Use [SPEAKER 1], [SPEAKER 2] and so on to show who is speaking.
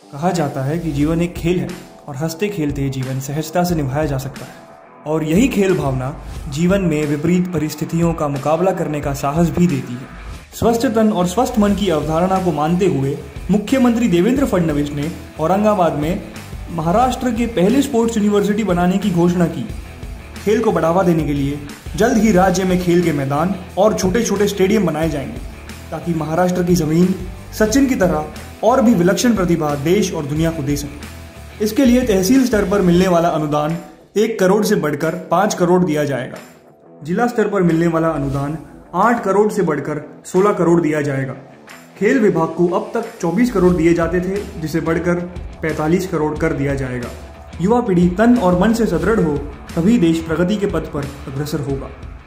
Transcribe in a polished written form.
[SPEAKER 1] कहा जाता है कि जीवन एक खेल है और हंसते खेलते जीवन सहजता से निभाया जा सकता है। और यही खेल भावना जीवन में विपरीत परिस्थितियों का मुकाबला करने का साहस भी देती है। स्वस्थ तन और स्वस्थ मन की अवधारणा को मानते हुए मुख्यमंत्री देवेंद्र फडणवीस ने औरंगाबाद में महाराष्ट्र के पहले स्पोर्ट्स यूनिवर्सिटी बनाने की घोषणा की। खेल को बढ़ावा देने के लिए जल्द ही राज्य में खेल के मैदान और छोटे छोटे स्टेडियम बनाए जाएंगे, ताकि महाराष्ट्र की जमीन सचिन की तरह और भी विलक्षण प्रतिभा देश और दुनिया को दे सके। इसके लिए तहसील स्तर पर मिलने वाला अनुदान 1 करोड़ से बढ़कर 5 करोड़ दिया जाएगा। जिला स्तर पर मिलने वाला अनुदान 8 करोड़ से बढ़कर 16 करोड़ दिया जाएगा। खेल विभाग को अब तक 24 करोड़ दिए जाते थे, जिसे बढ़कर 45 करोड़ कर दिया जाएगा। युवा पीढ़ी तन और मन से सुदृढ़ हो, तभी देश प्रगति के पथ पर अग्रसर होगा।